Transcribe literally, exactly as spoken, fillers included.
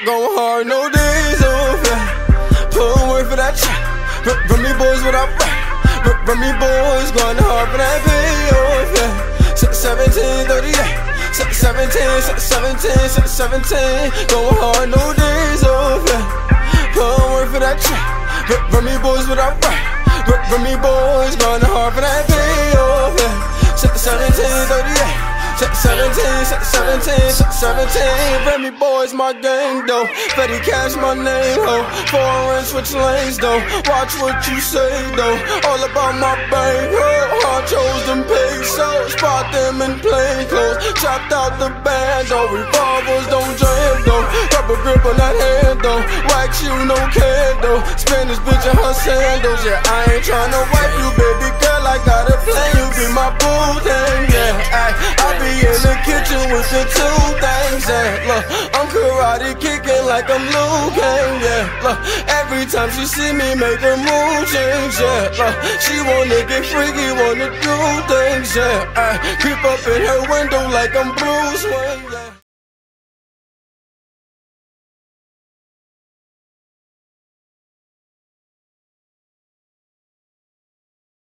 Going hard, no days off, yeah. Put work for that check. Run me boys without rap. Run me boys going hard for that payoff, yeah. seventeen, thirty-eight. seventeen, seventeen, seventeen. Going hard, no days off, yeah. Put work for that check. Run me boys without rap. Run me boys going hard for that payoff, yeah. seventeen, thirty-eight. seventeen, seventeen, seventeen. Remy boys, my gang, though. Petty cash, my name, ho. Foreign switch lanes, though. Watch what you say, though. All about my bank, ho. Honchos and pesos. Spot them in plain clothes. Chopped out the band, though. Revolvers don't jam, though. Rubber grip on that hand, though. Wax you, no candle. Spin this bitch in her sandals. Yeah, I ain't tryna wipe you, baby girl. I got a plan. You be my boo thing, yeah. Ay, I be in the kitchen with the two things, yeah. Look, I'm karate kicking like I'm Liu Kang, yeah. Look, every time she see me make her mood change, yeah. Look, she wanna get freaky, wanna do things, yeah. I creep up in her window like I'm Bruce Wayne, yeah.